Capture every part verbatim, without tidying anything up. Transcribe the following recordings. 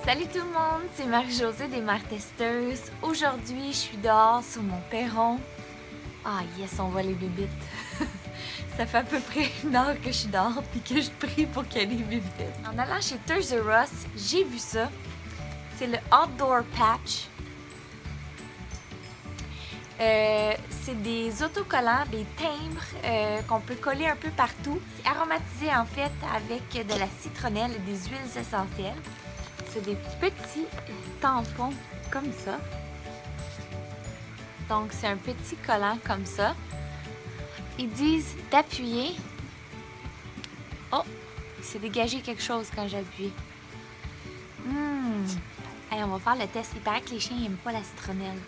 Salut tout le monde, c'est Marie-Josée des Mères Testeuses. Aujourd'hui, je suis dehors sur mon perron. Ah yes, on voit les bébites. Ça fait à peu près une heure que je suis dehors et que je prie pour qu'il y ait des bébites. En allant chez Toys R Us, j'ai vu ça. C'est le Outdoor Patch. Euh, c'est des autocollants, des timbres euh, qu'on peut coller un peu partout. C'est aromatisé en fait avec de la citronnelle et des huiles essentielles. C'est des petits tampons comme ça. Donc c'est un petit collant comme ça. Ils disent d'appuyer. Oh, il s'est dégagé quelque chose quand j'ai appuyé. Hum. Hey, on va faire le test. Il paraît que les chiens n'aiment pas la citronnelle.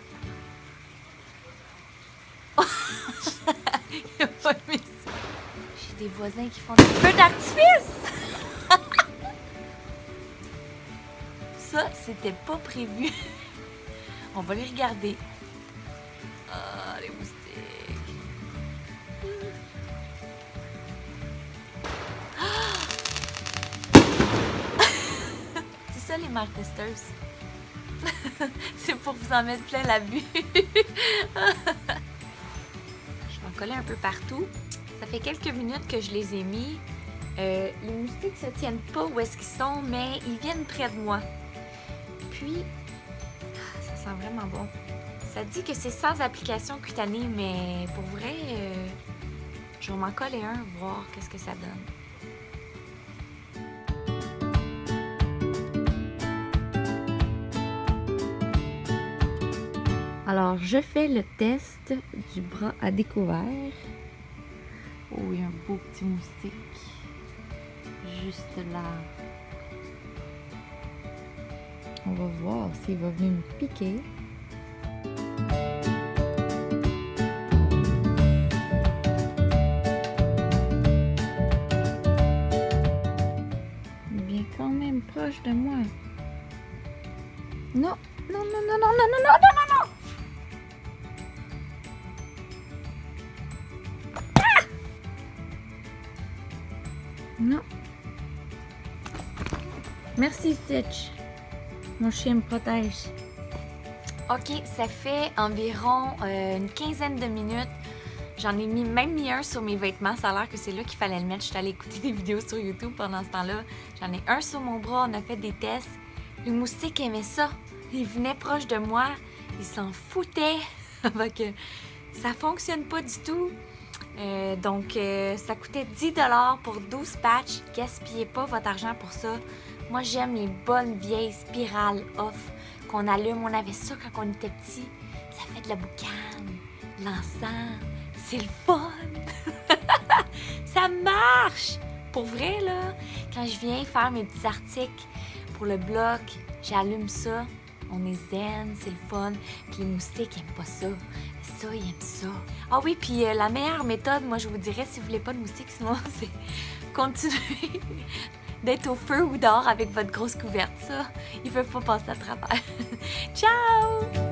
Il a pas aimé ça. J'ai des voisins qui font des feux d'artifice. Ça, c'était pas prévu. On va les regarder. Ah, les moustiques. Ah! C'est ça les mères testeuses. C'est pour vous en mettre plein la vue. Coller un peu partout. Ça fait quelques minutes que je les ai mis. Euh, les moustiques se tiennent pas où est-ce qu'ils sont, mais ils viennent près de moi. Puis, ça sent vraiment bon. Ça dit que c'est sans application cutanée, mais pour vrai, euh, je vais m'en coller un, voir qu'est-ce que ça donne. Alors, je fais le test du bras à découvert. Oh, il y a un beau petit moustique. Juste là. On va voir s'il va venir me piquer. Il vient quand même proche de moi. Non, non, non, non, non, non, non, non, non, non, non! Non. Merci Stitch. Mon chien me protège. Ok, ça fait environ euh, une quinzaine de minutes. J'en ai mis, même mis un sur mes vêtements. Ça a l'air que c'est là qu'il fallait le mettre. Je suis allée écouter des vidéos sur YouTube pendant ce temps-là. J'en ai un sur mon bras. On a fait des tests. Le moustique aimait ça. Il venait proche de moi. Il s'en foutait. Donc, ça fonctionne pas du tout. Euh, donc, euh, ça coûtait dix dollars pour douze patchs. Gaspillez pas votre argent pour ça. Moi, j'aime les bonnes vieilles spirales off qu'on allume. On avait ça quand on était petit. Ça fait de la boucane, de l'encens. C'est le fun! Ça marche! Pour vrai, là, quand je viens faire mes petits articles pour le blog, j'allume ça. On est zen, c'est le fun. Puis les moustiques n'aiment pas ça. Ça, ils aiment ça. Ah oui, puis euh, la meilleure méthode, moi, je vous dirais, si vous voulez pas de moustiques, sinon, c'est continuer d'être au feu ou dehors avec votre grosse couverte. Ça, ils ne peuvent pas passer à travers. Ciao!